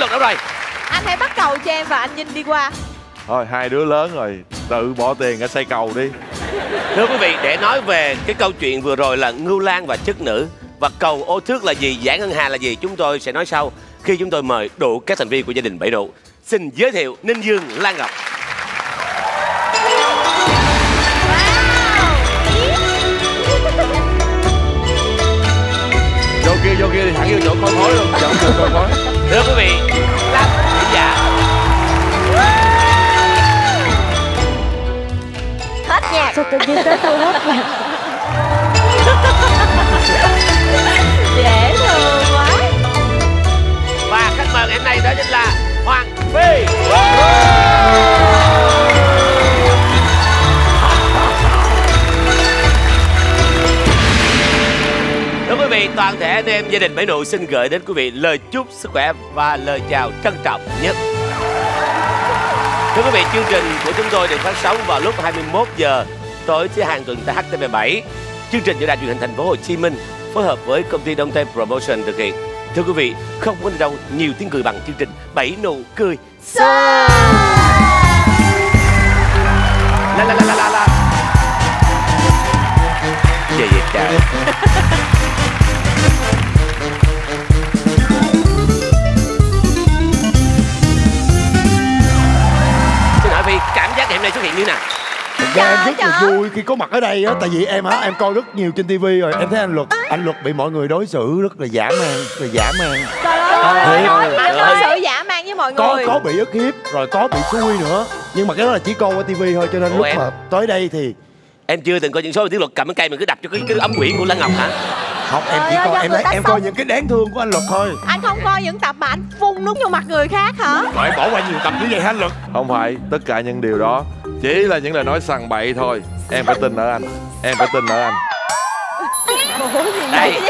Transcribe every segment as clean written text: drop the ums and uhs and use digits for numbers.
Luật đâu rồi? Anh hãy bắt cầu cho em và anh Vinh đi qua. Thôi hai đứa lớn rồi, tự bỏ tiền ra xây cầu đi. Thưa quý vị, để nói về cái câu chuyện vừa rồi là Ngưu Lang và chức nữ và cầu ô thước là gì, giải ngân hà là gì, chúng tôi sẽ nói sau khi chúng tôi mời đủ các thành viên của gia đình Bảy Độ. Xin giới thiệu Ninh Dương, Lan Ngọc. Vô kia thì thẳng vô chỗ khói khói luôn, dẫn vô khói khói. Thưa quý vị, Lâm Thị Dạ. Hết nhạc. Sao tự nhiên tới tôi hết nhạc? Dễ thương quá. Và khách mời ngày hôm nay đó chính là Hoàng Phi. Thưa quý vị, toàn thể anh em gia đình Bảy Nụ xin gửi đến quý vị lời chúc sức khỏe và lời chào trân trọng nhất. Thưa quý vị, chương trình của chúng tôi được phát sóng vào lúc 21 giờ tối thứ Hàng tuần tại HTV7. Chương trình do Đài Truyền hình Thành phố Hồ Chí Minh phối hợp với công ty Đông Tây Promotion thực hiện. Thưa quý vị, không có đâu nhiều tiếng cười bằng chương trình Bảy Nụ cười show. La la la la la la. Gì vậy trời? Xin hỏi Phi, cảm giác ngày hôm nay xuất hiện như nào? Em rất là vui khi có mặt ở đây á, tại vì em em coi rất nhiều trên tivi rồi, em thấy anh Luật bị mọi người đối xử rất là dã man, Trời ơi, anh đối xử dã man với mọi người. Có bị ức hiếp, rồi có bị xui nữa, nhưng mà cái đó là chỉ coi qua tivi thôi, cho nên lúc mà tới đây thì em chưa từng coi những số Tiếng Luật cầm cái cây mình cứ đập cho cái ống quyển của Lan Ngọc hả? Không, em chỉ coi em coi những cái đáng thương của anh Luật thôi. Anh không coi những tập mà anh phun nước vô mặt người khác hả? Phải bỏ qua nhiều tập như vậy hả anh Luật? Không phải, tất cả những điều đó chỉ là những lời nói sằng bậy thôi. Em phải tin ở anh. Em phải tin ở anh. Đây,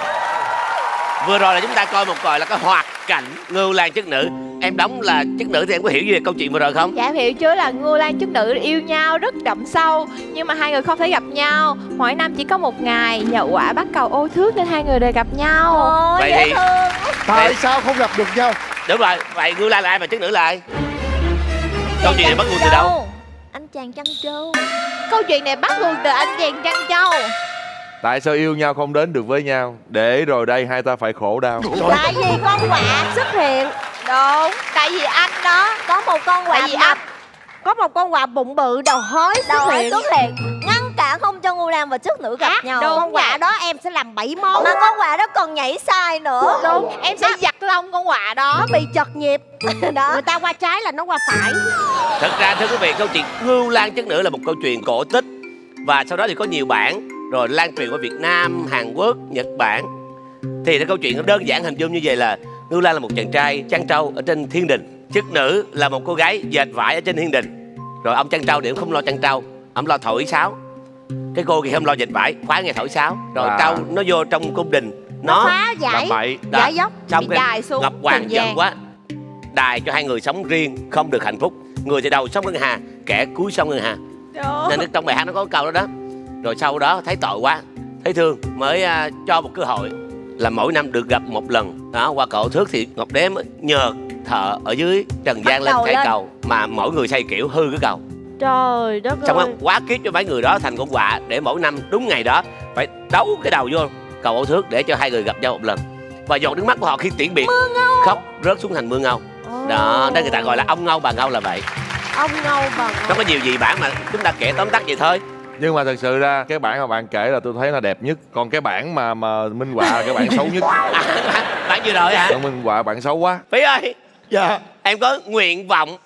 vừa rồi là chúng ta coi một gọi là cái hoạt cảnh Ngưu Lang chức nữ. Em đóng là chức nữ thì em có hiểu gì về câu chuyện vừa rồi không? Dạ em hiểu chứ, là Ngưu Lang chức nữ yêu nhau rất đậm sâu, nhưng mà hai người không thể gặp nhau. Mỗi năm chỉ có một ngày và quả bắt cầu ô thước nên hai người đều gặp nhau. Vậy thì tại sao không gặp được nhau? Đúng rồi, vậy Ngưu Lang là ai và chức nữ là ai? Câu chuyện này bắt nguồn từ đâu? Anh chàng Trân Châu. Câu chuyện này bắt nguồn từ anh chàng Trân Châu. Tại sao yêu nhau không đến được với nhau, để rồi đây hai ta phải khổ đau? Tại vì con quạ xuất hiện. Đúng, tại vì anh đó có một con quạ. Tại vì anh có một con quạ bụng bự đầu hói xuất hiện ngăn cản không cho Ngưu Lang và chức nữ gặp nhau. Đúng, con quạ đó em sẽ làm 7 món. Mà con quạ đó còn nhảy sai nữa. Đúng, em sẽ giật lông con quạ đó. Nó bị chật nhịp đó. Người ta qua trái là nó qua phải. Thật ra thưa quý vị, câu chuyện Ngưu Lang chức nữ là một câu chuyện cổ tích, và sau đó thì có nhiều bản rồi lan truyền qua Việt Nam, Hàn Quốc, Nhật Bản. Thì cái câu chuyện nó đơn giản hình dung như vậy là Ngưu Lang là một chàng trai chăn trâu ở trên thiên đình, chức nữ là một cô gái dệt vải ở trên thiên đình. Rồi ông chăn trâu thì ông không lo chăn trâu, ông lo thổi sáo. Cái cô thì không lo dệt vải, khoái nghe thổi sáo. Rồi trâu nó vô trong cung đình, nó phá giải, giải dốc, xong bị đài xuống Ngọc Hoàng giận quá, đài cho hai người sống riêng, không được hạnh phúc. Người thì đầu sống ngân hà, kẻ cuối sống ngân hà. Nên trong bài hát nó có câu đó đó. Rồi sau đó thấy tội quá, thấy thương, mới cho một cơ hội là mỗi năm được gặp một lần đó. Qua cầu thước thì Ngọc Đế mới nhờ thợ ở dưới trần gian lên cái cầu, mà mỗi người xây kiểu hư cái cầu. Trời đất ơi. Xong đó quá kiếp cho mấy người đó thành con quạ, để mỗi năm đúng ngày đó phải đấu cái đầu vô cầu ô thước để cho hai người gặp nhau một lần. Và giọt nước mắt của họ khi tiễn biệt khóc rớt xuống thành mưa ngâu. Đó, đó người ta gọi là ông ngâu bà ngâu là vậy. Ông ngâu bà ngâu. Nó có nhiều gì bản mà chúng ta kể tóm tắt vậy thôi. Nhưng mà thật sự ra cái bản mà bạn kể là tôi thấy là đẹp nhất. Còn cái bản mà Minh Họa là cái bản xấu nhất. Bản vừa rồi hả? Bản Minh Họa bản xấu quá. Phi ơi. Dạ. Em có nguyện vọng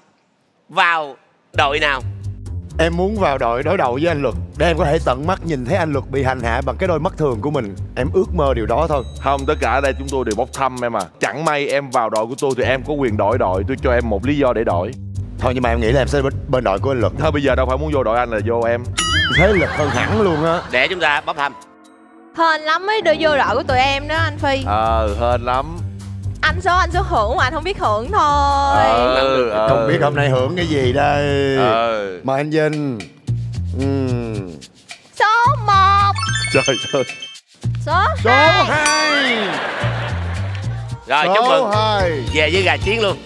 vào đội nào? Em muốn vào đội đối đầu với anh Luật, để em có thể tận mắt nhìn thấy anh Luật bị hành hạ bằng cái đôi mắt thường của mình. Em ước mơ điều đó thôi. Không, tất cả ở đây chúng tôi đều bốc thăm em à. Chẳng may em vào đội của tôi thì em có quyền đổi đội. Tôi cho em một lý do để đổi. Thôi nhưng mà em nghĩ là em sẽ bên đội của anh Luật. Thôi bây giờ đâu phải muốn vô đội anh là vô em. Thế Luật hơn hẳn luôn á. Để chúng ta bốc thăm. Hên lắm mới đưa vô đội của tụi em đó anh Phi. Hên lắm. Anh số hưởng mà anh không biết hưởng thôi. Không biết hôm nay hưởng cái gì đây. Mời anh Vinh. Số 1. Trời ơi. Số 2. Rồi chúc mừng. 2. Về với gà chiến luôn.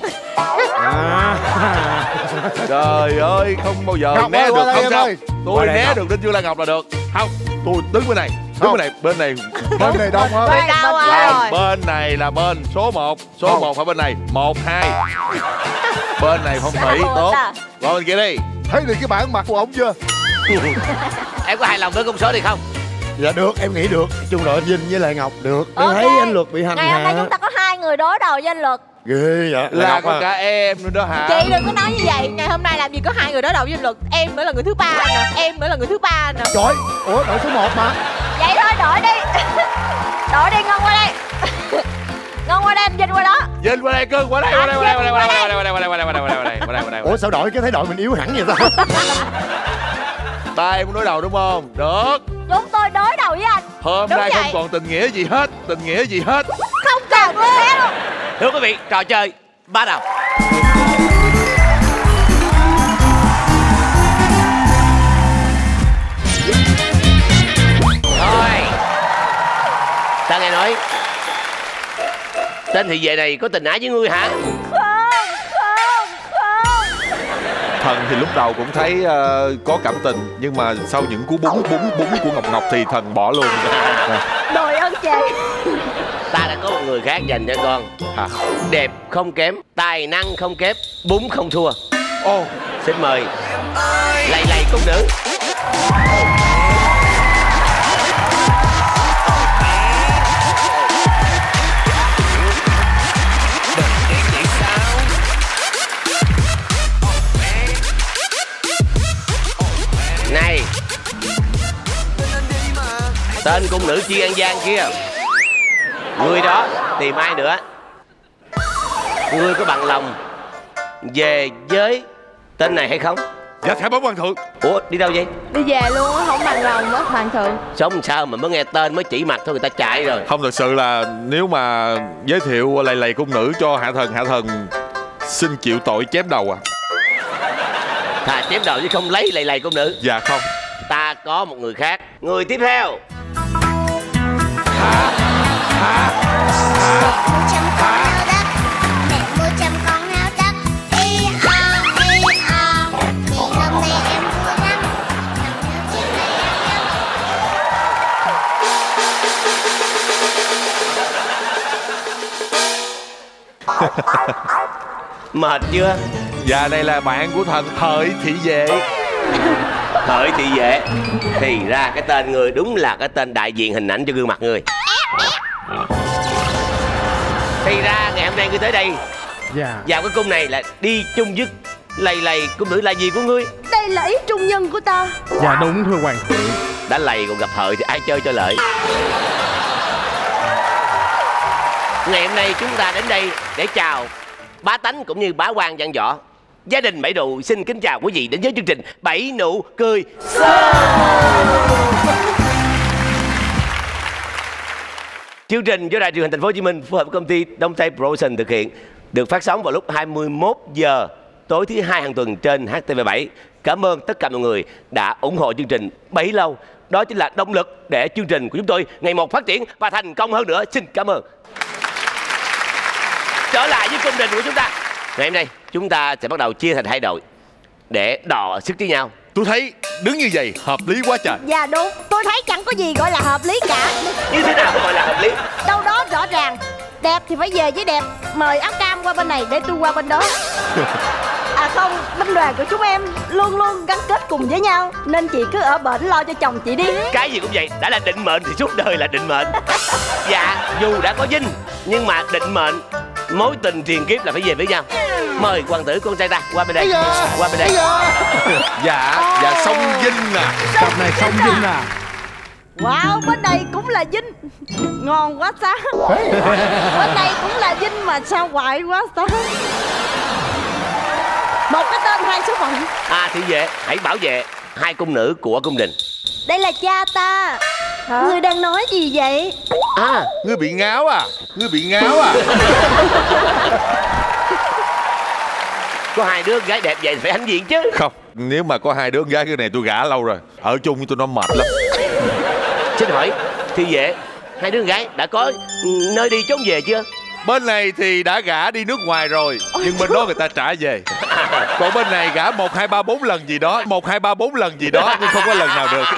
Trời ơi, không bao giờ Ngọc né ơi, được. qua đây Không em sao. ơi. Tôi Qua đây, né Ngọc. được Đinh Như Lan Ngọc là được. Không, tôi đứng bên này. Đứng bên này, bên này. Bên này đông hơn. Bên đâu Không, rồi? bên này là bên số 1. Số 1 phải bên này. 1, 2. Bên này phong thủy tốt. Qua bên kia đi. Thấy được cái bản mặt của ổng chưa? Em có hài lòng với con số này không? Dạ được, em nghĩ được. Nói chung là anh Vinh với lại Ngọc được. Em Ok. thấy anh Luật bị hành Ngày hôm nay hạ. chúng ta có 2 người đối đầu với anh Luật. Ghê vậy. Là Ngọc có à. cả em nữa đó hả? Chị đừng có nói như vậy. Ngày hôm nay làm gì có 2 người đối đầu với Luật. Em nữa là người thứ 3 nè. Em nữa là người thứ 3 nè. Trời, ủa đội số 1 mà. Vậy thôi đổi đi. Đổi đi, Ngân qua đây. Ngân qua đây, em Vinh qua đó. Vinh qua đây, cưng, qua đây, qua đây, qua đây, qua đây, qua đây, qua đây, qua đây, qua đây, qua đây, qua đây, qua đây, qua đây. Ủa sao đổi cái thấy đội mình yếu hẳn vậy ta? Ta em muốn đối đầu đúng không? Được. Chúng tôi đối đầu với anh. Hôm Đúng nay vậy. không còn tình nghĩa gì hết. Tình nghĩa gì hết. Không cần thế luôn. Thưa quý vị, trò chơi bắt đầu. Rồi, ta nghe nói tên thị vệ này có tình ái với ngươi hả? Không. Thần thì lúc đầu cũng thấy có cảm tình, nhưng mà sau những cú búng của Ngọc Ngọc thì thần bỏ luôn. Đội ơn chị. Ta đã có một người khác dành cho con. Hả? Đẹp không kém, tài năng không kém, bún không thua. Ô, Xin mời lầy lầy cung nữ. Này, tên cung nữ Chi An Giang kia, người đó tìm ai nữa? Ngươi có bằng lòng về với tên này hay không? dạ thẻ bóng hoàng thượng. Ủa, đi đâu vậy? Đi về luôn á, không bằng lòng á hoàng thượng. Sống sao mà mới nghe tên mới chỉ mặt thôi người ta chạy rồi. Không, thật sự là nếu mà giới thiệu lầy lầy cung nữ cho hạ thần xin chịu tội chém đầu à. Thà chém đầu chứ không lấy lầy lầy cung nữ. Dạ không. Ta có một người khác. Người tiếp theo. Mệt chưa? Dạ đây là bạn của thần Hợi thị vệ. Hợi thị vệ. Thì ra cái tên người đúng là cái tên đại diện hình ảnh cho gương mặt người. Thì ra ngày hôm nay ngươi tới đây vào cái cung này là đi chung với lầy lầy cung nữ là gì của ngươi? Đây là ý trung nhân của ta. Dạ đúng thưa hoàng thượng. Đã lầy còn gặp hợi thì ai chơi cho lợi. Ngày hôm nay chúng ta đến đây để chào bá tánh cũng như bá quan văn võ. Gia đình Bảy Đụ xin kính chào quý vị đến với chương trình Bảy Nụ Cười Show. Chương trình do Đài Truyền hình Thành phố Hồ Chí Minh phối hợp với công ty Đông Tây Production thực hiện, được phát sóng vào lúc 21 giờ tối thứ hai hàng tuần trên HTV7. Cảm ơn tất cả mọi người đã ủng hộ chương trình bấy lâu. Đó chính là động lực để chương trình của chúng tôi ngày một phát triển và thành công hơn nữa. Xin cảm ơn. Trở lại với cung đình của chúng ta. Ngày hôm nay chúng ta sẽ bắt đầu chia thành hai đội để đọ sức với nhau. Tôi thấy đứng như vậy hợp lý quá trời. Dạ đúng. Tôi thấy chẳng có gì gọi là hợp lý cả. Như thế nào mới gọi là hợp lý? Đâu đó rõ ràng. Đẹp thì phải về với đẹp. Mời áo cam qua bên này để tôi qua bên đó. À không, binh đoàn của chúng em luôn luôn gắn kết cùng với nhau. Nên chị cứ ở bển lo cho chồng chị đi. Cái gì cũng vậy, đã là định mệnh thì suốt đời là định mệnh. Dạ, dù đã có dinh nhưng mà định mệnh, mối tình tiền kiếp là phải về với nhau. Mời hoàng tử con trai ta qua bên đây. Qua bên đây. Dạ sông Vinh à. Cặp này xong Vinh à. Wow, bên này cũng là dinh. Ngon quá sao. Bên này cũng là dinh mà sao hoài quá sao. Một cái tên hai số phận. À thị vệ, hãy bảo vệ hai cung nữ của cung đình. Đây là cha ta. Ngươi đang nói gì vậy? À, Ngươi bị ngáo à. Ngươi bị ngáo à. có hai đứa gái đẹp vậy thì phải hãnh diện chứ. Không, nếu mà có hai đứa con gái cái này tôi gả lâu rồi. Ở chung với tôi nó mệt lắm. Xin hỏi thị vệ, hai đứa con gái đã có nơi đi trốn về chưa? Bên này thì đã gả đi nước ngoài rồi, nhưng bên đó người ta trả về. Còn bên này gả 1, 2, 3, 4 lần gì đó, 1, 2, 3, 4 lần gì đó, nhưng không có lần nào được.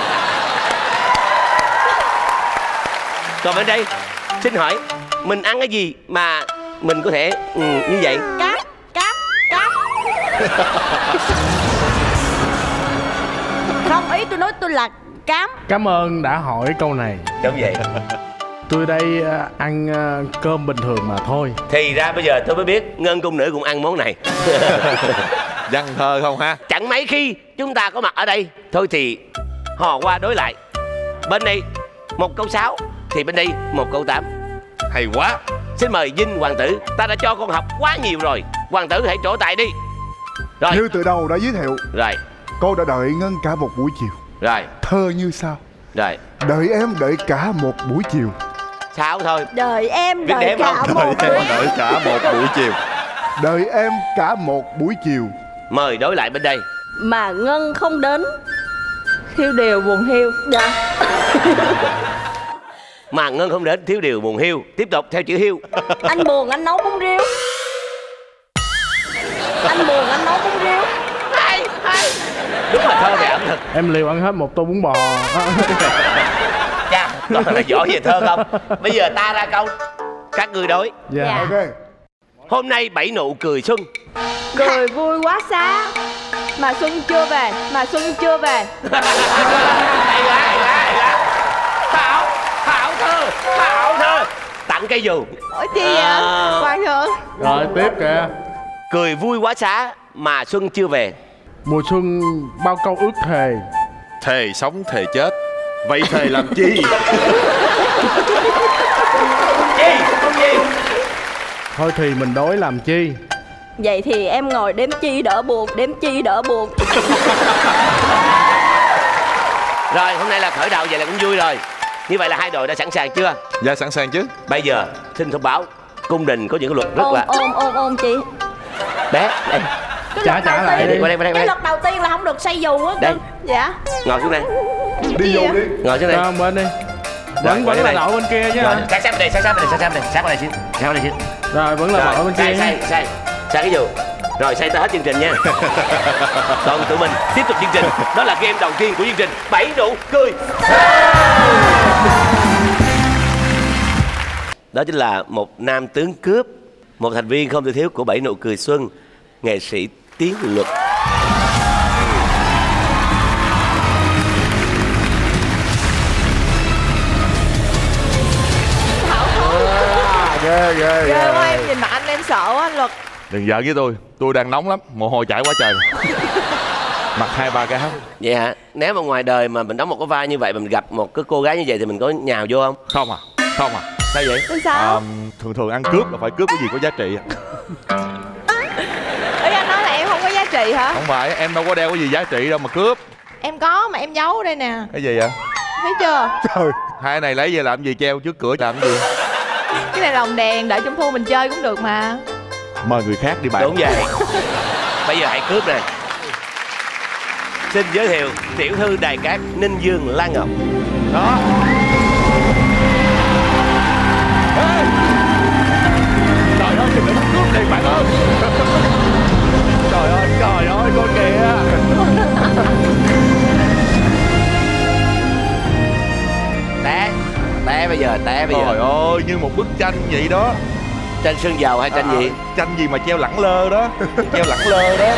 Còn bên đây, xin hỏi mình ăn cái gì mà mình có thể như vậy? Cám. Không, ý tôi nói tôi là cám. Cảm ơn đã hỏi câu này. Đúng vậy. Tôi đây ăn cơm bình thường mà thôi. Thì ra bây giờ tôi mới biết Ngân cung nữ cũng ăn món này. Văn thơ không ha? Chẳng mấy khi chúng ta có mặt ở đây. Thôi thì hò qua đối lại. Bên đây 1 câu 6 thì bên đây 1 câu 8. Hay quá. Xin mời Vinh hoàng tử. Ta đã cho con học quá nhiều rồi. Hoàng tử hãy trổ tài đi. Rồi. Như từ đầu đã giới thiệu, Rồi. cô đã đợi Ngân cả một buổi chiều. Rồi. Thơ như sau: Rồi. đợi em đợi cả một buổi chiều. 6 thôi. Đợi em Biết đợi đếm cả không? một Đợi em đợi cả một buổi chiều. Đợi em cả một buổi chiều. Mời đối lại bên đây. mà Ngân không đến, thiếu điều buồn hiu. Dạ. Mà Ngân không đến, thiếu điều buồn hiu. Tiếp tục theo chữ hiu. Anh buồn anh nấu bún riêu. Anh buồn anh nấu bún riêu. Hay. Đúng là thơ về ẩm thực. Em liều ăn hết 1 tô bún bò. Chà, toàn là giỏi về thơ không. Bây giờ ta ra câu, các người đối. Dạ. Ok. Hôm nay 7 nụ cười xuân. Cười vui quá xá, mà xuân chưa về, mà xuân chưa về. Hay quá. Hảo thơ. Tặng cây dù. Ủa chi vậy? Hoàng thượng. Rồi tiếp kìa. Cười vui quá xá mà xuân chưa về. Mùa xuân bao câu ước thề. Thề sống thề chết. Vậy thề làm chi? Chi? Thôi thì mình đối làm chi. Vậy thì em ngồi đếm chi đỡ buồn, đếm chi đỡ buồn. Rồi hôm nay là khởi đầu vậy là cũng vui rồi. Như vậy là hai đội đã sẵn sàng chưa? Dạ sẵn sàng chứ. Bây giờ xin thông báo cung đình có những cái luật rất là Ôm chị. bé đây. Trả lại đi. Qua đây. Cái luật đầu tiên là không được say dù á. Đây. Dạ. Ngồi xuống đây. Đi vô đi. Ngồi xuống đây. Ra bên đi. Vẫn ngồi là đây. đội bên kia chứ. Rồi, sát bên đây, sát qua đây xíu. Rồi vẫn là đội bên kia. Sai cái dù. Rồi say ta hết chương trình nha. Còn tụi mình tiếp tục chương trình. Đó là game đầu tiên của chương trình 7 nụ cười. Đó chính là một nam tướng cướp, một thành viên không thể thiếu của 7 nụ cười xuân, nghệ sĩ Tiến Luật. Ghê. Ghê quá, em nhìn mặt anh em sợ quá anh Luật. Đừng giỡn với tôi đang nóng lắm, mồ hôi chảy quá trời. Mặc 2-3 cái hấp. Vậy hả? Nếu mà ngoài đời mà mình đóng một cái vai như vậy mà mình gặp một cái cô gái như vậy thì mình có nhào vô không? Không à. Sao vậy? Sao? Thường ăn cướp là phải cướp cái gì có giá trị. Ý anh nói là em không có giá trị hả? Không phải, em đâu có đeo cái gì giá trị đâu mà cướp. Em có mà em giấu ở đây nè. Cái gì vậy? Thấy chưa? Trời. Hai này lấy về làm gì, treo trước cửa làm gì? Cái này lồng đèn, đợi Trung Thu mình chơi cũng được mà. Mời người khác đi bạn. Đúng vậy. Bây giờ hãy cướp nè. Xin giới thiệu tiểu thư Đài Cát Ninh Dương Lan Ngọc. Đó. Ê! Trời ơi, đừng có cướp đi bạn ơi. Trời ơi, con kìa. Té bây giờ. Trời ơi, như một bức tranh vậy đó. Tranh sơn dầu hay tranh gì? Tranh gì mà treo lẳng lơ đó. Treo lẳng lơ đó.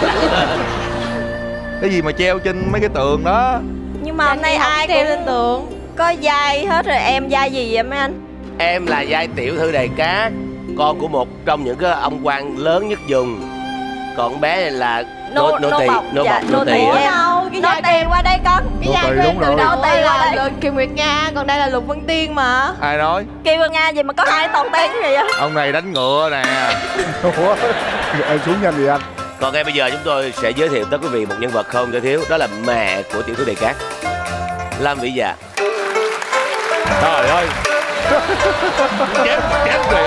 Cái gì mà treo trên mấy cái tường đó. Nhưng mà hôm nay ai treo cũng lên tường. có vai hết rồi. Em vai gì vậy mấy anh? Em là giai tiểu thư Đài Cát, con của một trong những cái ông quan lớn nhất vùng. Còn bé này là nô tỳ. Nô á. đâu? Cái nô tỳ qua đây con. Cái Nô vai tỳ của em đúng từ rồi. đầu Nô tỳ là qua đây. Kiều Nguyệt Nga, còn đây là Lục Vân Tiên mà. Ai nói? Kêu Nga gì mà có hai toàn tên vậy? Ông này đánh ngựa nè. Ủa? Em xuống nhanh vậy anh. Còn ngay bây giờ chúng tôi sẽ giới thiệu tới quý vị một nhân vật không thể thiếu. Đó là mẹ của tiểu thư Đài Cát, Lam Vĩ Dạ. Trời ơi. Chém kìa.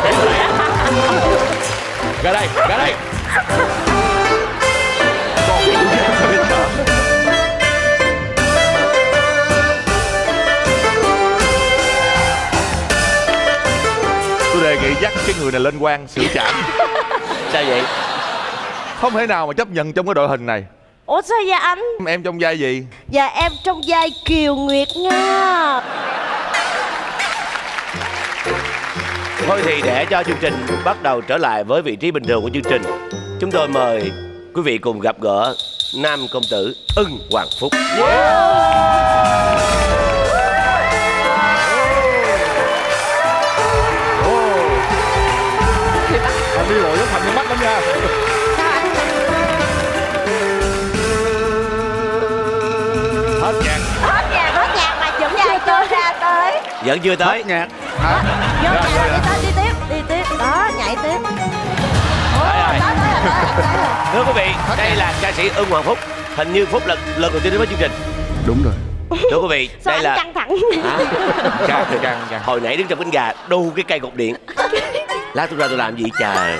Ra đây. Con bị tôi cái người này lên quan xử trảm. Sao vậy? Không thể nào mà chấp nhận trong cái đội hình này. Ủa sao vậy anh? Em trong vai gì? Dạ em trong vai Kiều Nguyệt Nga. Thôi thì để cho chương trình bắt đầu trở lại với vị trí bình thường của chương trình, chúng tôi mời quý vị cùng gặp gỡ nam công tử Ưng Hoàng Phúc. Anh đi lội nó thành cái mắt lắm nha. Hết nhạc. Hết nhạc mà vẫn dài chưa ra tới. Vẫn chưa tới. Nhạc. Vô nhạc rồi đi tiếp. Đó, nhảy tiếp. Tới rồi. Thưa quý vị, đây là ca sĩ Ưng Hoàng Phúc. Hình như Phúc lần đầu tiên đến với chương trình. Đúng rồi. Thưa quý vị, Sao đây anh là căng thẳng? Căng. hồi nãy đứng trong cánh gà đu cái cây cột điện. Lát tôi ra tôi làm gì trời?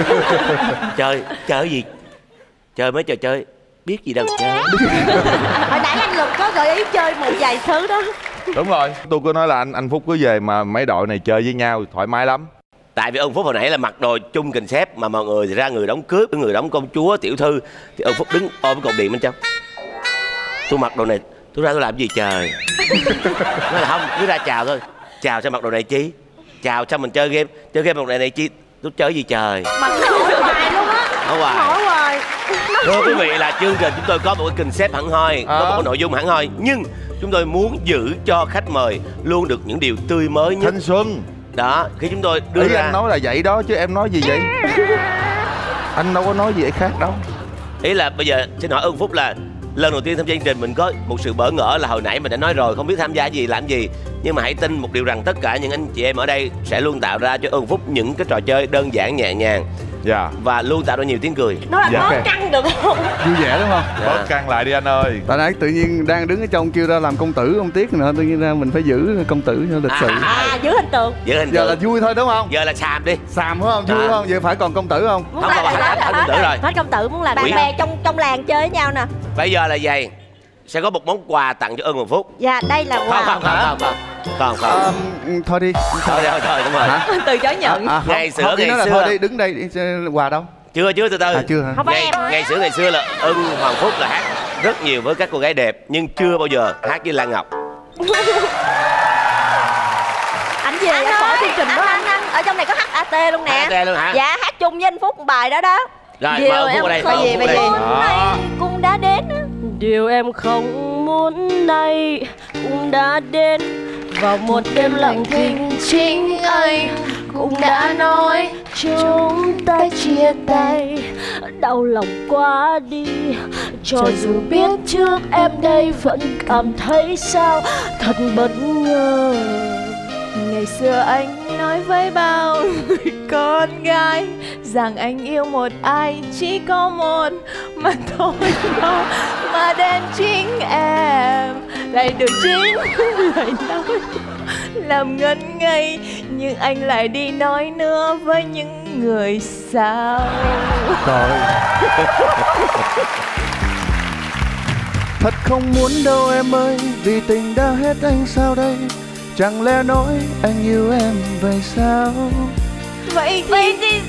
Chơi cái gì? Chơi mấy trò chơi biết gì đâu chơi. Hồi nãy anh Lực có gợi ý chơi một vài thứ đó. Đúng rồi. Tôi cứ nói là anh Phúc cứ về mà mấy đội này chơi với nhau thoải mái lắm. Tại vì ông Phúc hồi nãy là mặc đồ chung kình xếp mà mọi người thì ra người đóng cướp, người đóng công chúa, tiểu thư, thì ông Phúc đứng ôm cái cột điện bên trong. Tôi mặc đồ này, tôi ra tôi làm gì trời? Nói là không, cứ ra chào thôi. Chào sao mặc đồ này chi? Chào sao mình chơi game mặc đồ này chi? Tôi chơi gì trời? Mặc hỏi hoài luôn á. Hỏi hoài. Thưa quý vị, là chương trình chúng tôi có một cái kình xếp hẳn hoi, có một cái nội dung hẳn hoi, nhưng chúng tôi muốn giữ cho khách mời luôn được những điều tươi mới nhất. Thanh xuân. Đó, khi chúng tôi đưa ra anh nói là vậy đó chứ em nói gì vậy? Anh đâu có nói gì khác đâu. Ý là bây giờ xin hỏi Ưng Phúc là lần đầu tiên tham gia chương trình mình có một sự bỡ ngỡ là hồi nãy mình đã nói rồi không biết tham gia gì làm gì, nhưng mà hãy tin một điều rằng tất cả những anh chị em ở đây sẽ luôn tạo ra cho Ưng Phúc những cái trò chơi đơn giản nhẹ nhàng và luôn tạo ra nhiều tiếng cười. Nó là bớt căng được không? Vui vẻ đúng không? Bớt căng lại đi anh ơi. Tại nãy tự nhiên đang đứng ở trong kêu ra làm công tử không tiếc nữa, tự nhiên ra mình phải giữ công tử cho lịch sự. Giữ hình tượng. Giữ hình Giờ là tượng. vui thôi đúng không? Giờ là xàm đi. Xàm phải không? Vui không? Vậy phải còn công tử không? Muốn Không, là hết công tử rồi. Hết công tử, muốn là bạn bè trong làng chơi với nhau nè. Bây giờ là vậy, sẽ có một món quà tặng cho Ưng Hoàng Phúc. Dạ đây là quà. Không. Thôi đi. Thôi đúng rồi. Từ chối nhận. Ngày xưa thôi đi, đứng đây đi, quà đâu? Chưa từ từ. Chưa hả? Không phải em. Ngày xưa là Ưng Hoàng Phúc là hát rất nhiều với các cô gái đẹp nhưng chưa bao giờ hát với Lan Ngọc. Anh về anh bỏ chương trình đó anh. Ở trong này có HAT luôn nè. HAT luôn hả? Dạ, hát chung với anh Phúc một bài đó đó. Rồi mời Ưng Phúc ở đây. Bài gì? Cũng đã đến. Điều em không muốn đây cũng đã đến. Vào một đêm lặng thinh chính anh cũng đã nói chúng ta chia tay. Đau lòng quá đi. Cho dù biết trước em đây vẫn cảm thấy sao thật bất ngờ. Ngày xưa anh nói với bao người con gái rằng anh yêu một ai chỉ có một mà thôi đâu, mà đến chính em lại được chính lời nói làm ngẩn ngây, nhưng anh lại đi nói nữa với những người sao. Trời. Thật không muốn đâu em ơi, vì tình đã hết anh sao đây? Chẳng lẽ nói anh yêu em vậy sao? Vậy thì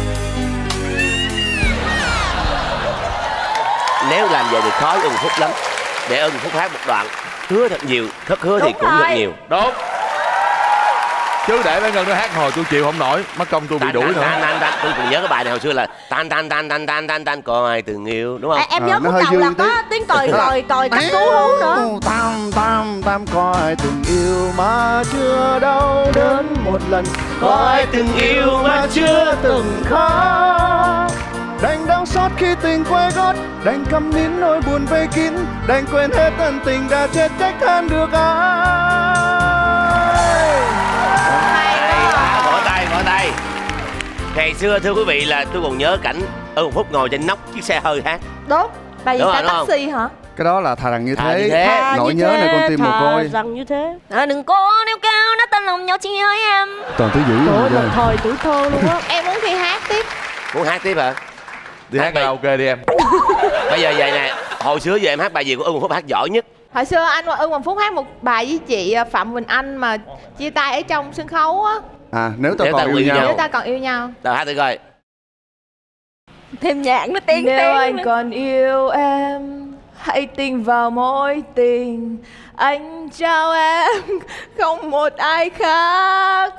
Nếu làm vậy thì khó Ưng Phúc lắm. Để Ưng Phúc hát một đoạn hứa thật nhiều, thất hứa thì cũng rất nhiều. Đúng. Chứ để mấy Ngân nó hát hồi tôi chịu không nổi, mất công tôi bị đuổi nữa. Tôi còn nhớ cái bài này hồi xưa là tan có ai từng yêu, đúng không? Em nhớ khúc đầu là có tiếng còi cấp cứu hú nữa. Tam có ai từng yêu mà chưa đau đớn một lần, Có ai từng yêu mà chưa từng khóc. Đành đau xót khi tình quay gót, đành câm nín nỗi buồn vây kín, đành quên hết ân tình đã chết trách than được ai. Vỗ tay. Ngày xưa thưa quý vị là tôi còn nhớ cảnh Ưng Phúc ngồi trên nóc chiếc xe hơi hát. Đúng. bài gì Đúng ta rồi, đúng taxi hả? Cái đó là thà rằng như Thà như thế, thế. nỗi nhớ này con tim mồ côi. Rằng như thế. Đừng cố nêu cao nó tên lòng nhau chỉ ơi em. Toàn thứ dữ Trời luôn. một thời tuổi thơ luôn á. Em muốn thi hát tiếp. Muốn hát tiếp hả? Đi hát karaoke đi em. Bây giờ vậy nè, hồi xưa giờ em hát bài gì của Ưng Phúc hát giỏi nhất? Hồi xưa anh Ưng Hoàng Phúc hát một bài với chị Phạm Quỳnh Anh mà chia tay ở trong sân khấu á. À, nếu ta còn yêu nhau. Nếu ta còn yêu nhau. Rồi hát thử coi. Thêm nhạc nó tiếng. Nếu anh còn yêu em, hãy tin vào mối tình anh trao em, không một ai khác.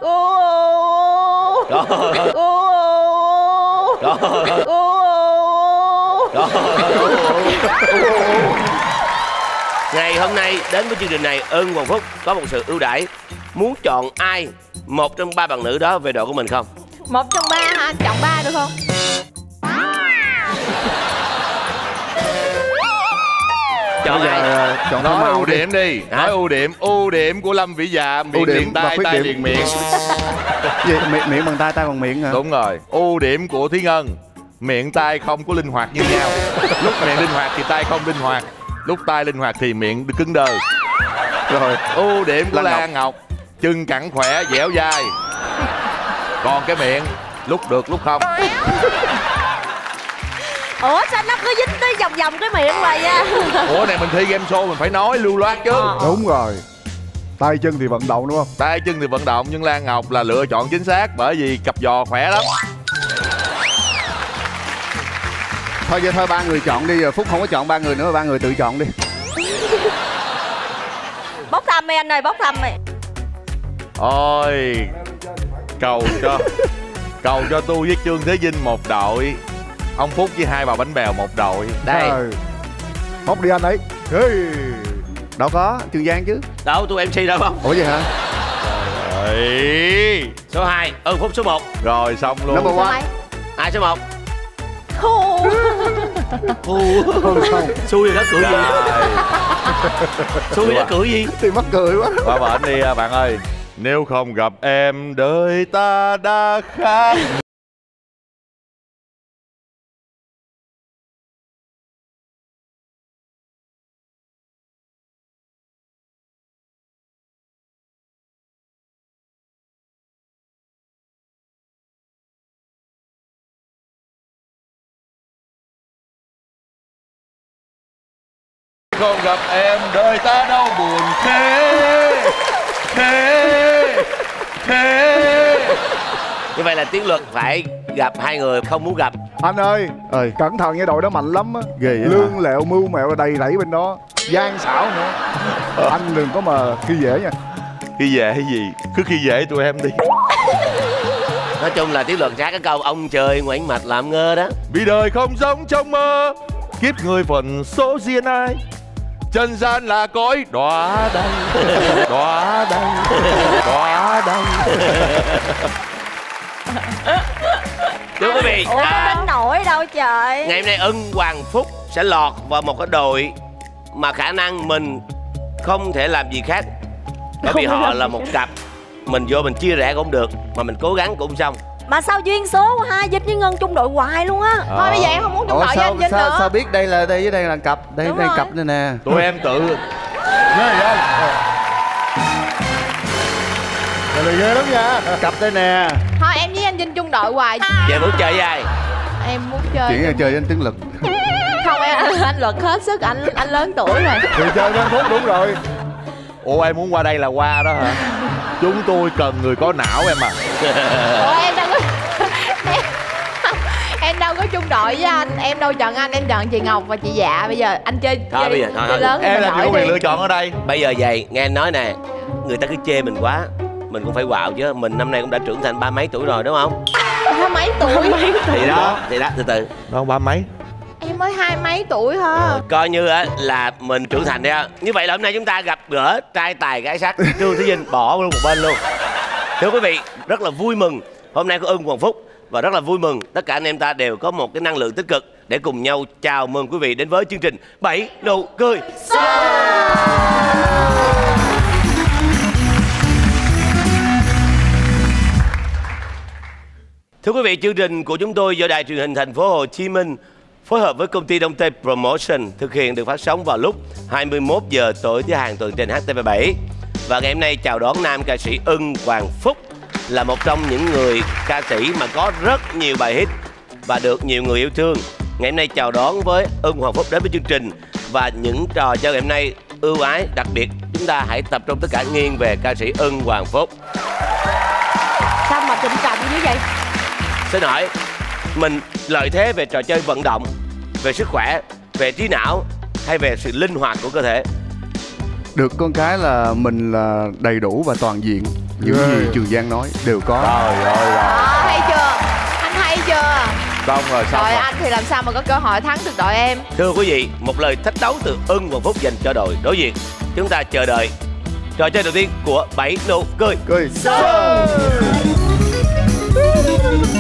Ngày hôm nay đến với chương trình này, Ưng Hoàng Phúc có một sự ưu đãi. Muốn chọn ai một trong 3 bạn nữ đó về đội của mình không? 1 trong 3 hả? Chọn 3 được không? Chọn ai? Chọn Nói ưu điểm đi. Nói ưu điểm của Lâm Vĩ Dạ. Miệng liền tay, tay liền miệng. Miệng bằng tay, tay bằng miệng hả? Đúng rồi. Ưu điểm của Thúy Ngân, miệng tay không có linh hoạt như nhau. Lúc miệng linh hoạt thì tay không linh hoạt, lúc tay linh hoạt thì miệng cứng đơ. Rồi. Ưu điểm của Lan Ngọc, chân cẳng khỏe, dẻo dai. Còn cái miệng lúc được lúc không. Ủa sao nó cứ dính tới vòng vòng cái miệng hoài nha. Ủa này mình thi game show mình phải nói lưu loát chứ. Đúng rồi. Tay chân thì vận động đúng không? Tay chân thì vận động, nhưng Lan Ngọc là lựa chọn chính xác bởi vì cặp giò khỏe lắm. Thôi vậy thôi 3 người chọn đi, giờ Phúc không có chọn 3 người nữa, 3 người tự chọn đi. Bốc thăm đi anh ơi, bốc thăm đi. Ôi, cầu cho tôi với Trương Thế Vinh một đội, ông Phúc với 2 bà bánh bèo một đội. Đây. Bốc đi anh ấy. Đâu có, Trường Giang chứ. Đâu, tôi MC đâu không? Ủa vậy hả? Đấy. Số 2, Ưng Phúc số 1. Rồi xong luôn. Number 1. Ai số 1? Xui rồi đó, cười gì? Xui đó, cười gì? Thì mắc cười quá. Qua bển đi bạn ơi. Nếu không gặp em đời ta đã khác. Không gặp em đời ta đau buồn thế. Như vậy là Tiến Luật phải gặp 2 người không muốn gặp. Anh ơi, cẩn thận, cái đội đó mạnh lắm á. Ghê vậy Lương hả? lẹo mưu mẹo đầy rẫy bên đó, gian xảo nữa. Anh đừng có mà khi dễ nha. Khi dễ hay gì? Cứ khi dễ tụi em đi. Nói chung là Tiến Luật hát cái câu ông trời ngoảnh mặt làm ngơ đó. Vì đời không giống trong mơ, kiếp người phần số riêng ai. Trần gian là cõi đọa đày, đọa đày, đọa đày. Thưa quý vị, Ủa có đến nổi đâu trời. ngày hôm nay Ưng Hoàng Phúc sẽ lọt vào một cái đội mà khả năng mình không thể làm gì khác, bởi vì họ là một cặp. Mình vô mình chia rẽ cũng được, mà mình cố gắng cũng xong. Mà sao duyên số quá ha, Vinh với Ngân chung đội hoài luôn á. Thôi bây giờ em không muốn chung đội với anh Vinh nữa. Sao biết đây là đây với đây là cặp, đây Đúng đây rồi. cặp đây nè. Tụi em tự Ghê không? Là ghê lắm nha. Cặp đây nè. Thôi em với anh Vinh chung đội hoài. Về muốn chơi với ai? Em muốn chơi. Chuyện là chơi với anh Tiến Lực. Không em, anh Luật hết sức, anh lớn tuổi rồi. Thì chơi với anh Phúc đúng rồi. Ủa em muốn qua đây là qua đó hả? Chúng tôi cần người có não em à. Ủa em đâu có em đâu có chung đội với anh, em đâu chọn anh, em chọn chị Ngọc và chị Dạ. Bây giờ anh chơi Thôi chơi, bây giờ, thôi, chơi lớn thì Em mình làm gì có đổi quyền đi. lựa chọn ở đây. Bây giờ vậy, nghe anh nói nè, người ta cứ chê mình quá, mình cũng phải quạo chứ. Mình năm nay cũng đã trưởng thành 30 mấy tuổi rồi đúng không? Hai mấy tuổi? Thì đó, từ từ. Đâu 30 mấy. Em mới 20 mấy tuổi thôi. Coi như á là mình trưởng thành đi ha. Như vậy là hôm nay chúng ta gặp gỡ trai tài gái sắc, Trương Thế Vinh bỏ luôn một bên luôn. Thưa quý vị, rất là vui mừng hôm nay có Ưng Hoàng Phúc, và rất là vui mừng tất cả anh em ta đều có một cái năng lượng tích cực để cùng nhau chào mừng quý vị đến với chương trình 7 nụ cười. Thưa quý vị, chương trình của chúng tôi do Đài Truyền hình Thành phố Hồ Chí Minh phối hợp với công ty Đông Tây Promotion thực hiện, được phát sóng vào lúc 21 giờ tối thứ hàng tuần trên HTV7. Và ngày hôm nay chào đón nam ca sĩ Ưng Hoàng Phúc, là một trong những người ca sĩ mà có rất nhiều bài hit và được nhiều người yêu thương. Ngày hôm nay chào đón với Ưng Hoàng Phúc đến với chương trình, và những trò chơi ngày hôm nay ưu ái đặc biệt, chúng ta hãy tập trung tất cả nghiêng về ca sĩ Ưng Hoàng Phúc. vậy? Xin hỏi mình lợi thế về trò chơi vận động, về sức khỏe, về trí não hay về sự linh hoạt của cơ thể? Được con cái là mình là đầy đủ và toàn diện. Những gì Trường Giang nói đều có. Trời ơi rồi. Hay chưa? Anh hay chưa? Xong rồi, xong Đội rồi. anh thì làm sao mà có cơ hội thắng được đội em. Thưa quý vị, một lời thách đấu từ Ưng và Phúc dành cho đội đối diện. Chúng ta chờ đợi trò chơi đầu tiên của 7 nụ cười. Cười.